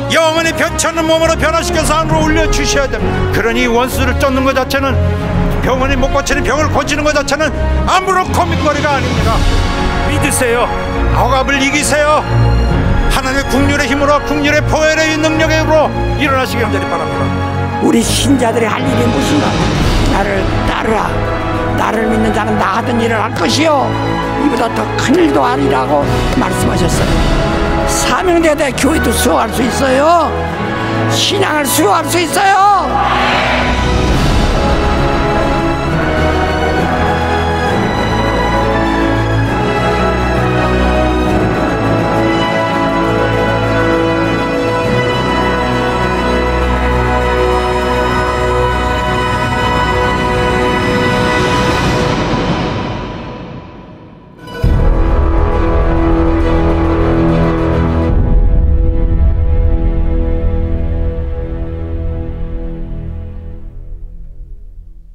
영원히 변치 않는 몸으로 변화시켜서 안으로 올려주셔야 됩니다. 그러니 원수를 쫓는 것 자체는, 병원이 못 고치는 병을 고치는 것 자체는 아무런 고민거리가 아닙니다. 믿으세요. 억압을 이기세요. 하나님의 국률의 힘으로, 국률의 보혈의 능력의 힘으로 일어나시기 간절히 바랍니다. 우리 신자들이 할 일이 무엇인가? 나를 따르라. 나를 믿는 자는 나 하던 일을 할 것이요 이보다 더 큰 일도 하리라고 말씀하셨어요. 사명대에 교회도 수용할 수 있어요. 신앙을 수용할 수 있어요.